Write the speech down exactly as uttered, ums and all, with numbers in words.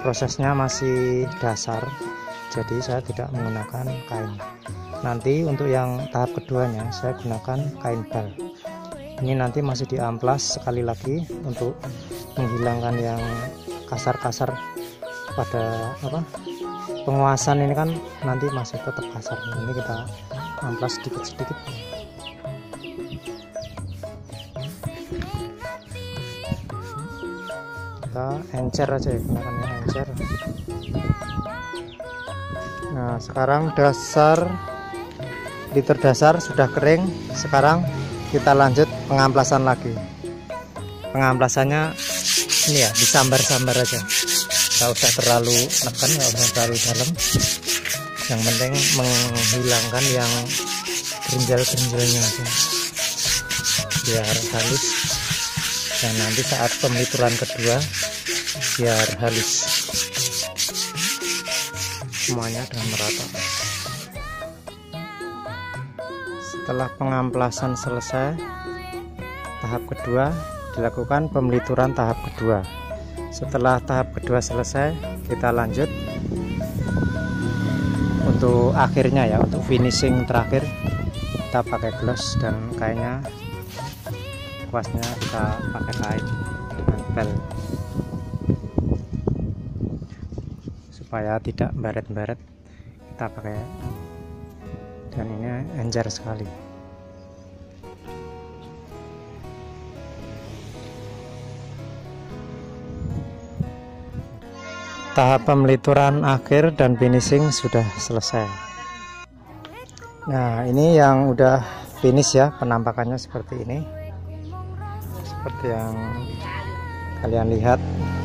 prosesnya masih dasar, jadi saya tidak menggunakan kain. Nanti untuk yang tahap keduanya saya gunakan kain bal. Ini nanti masih diamplas sekali lagi untuk menghilangkan yang kasar-kasar pada apa penguasan ini kan nanti masih tetap kasar. Ini kita amplas sedikit-sedikit. Kita encer aja ya, gunakan yang encer. Nah sekarang dasar liter dasar sudah kering. Sekarang kita lanjut pengamplasan lagi. Pengamplasannya ini ya, disambar-sambar aja, nggak usah terlalu neken, nggak usah terlalu dalam. Yang penting menghilangkan yang gerinjal-gerinjalnya aja biar halus, dan nanti saat pemlituran kedua biar halus semuanya dengan merata. Setelah pengamplasan selesai, tahap kedua dilakukan pemlituran tahap kedua. Setelah tahap kedua selesai, kita lanjut untuk akhirnya ya, untuk finishing terakhir kita pakai gloss, dan kainnya kuasnya kita pakai kain dengan bel supaya tidak baret-baret, kita pakai, dan ini encer sekali. Tahap pemlituran akhir dan finishing sudah selesai. Nah ini yang udah finish ya, penampakannya seperti ini, seperti yang kalian lihat.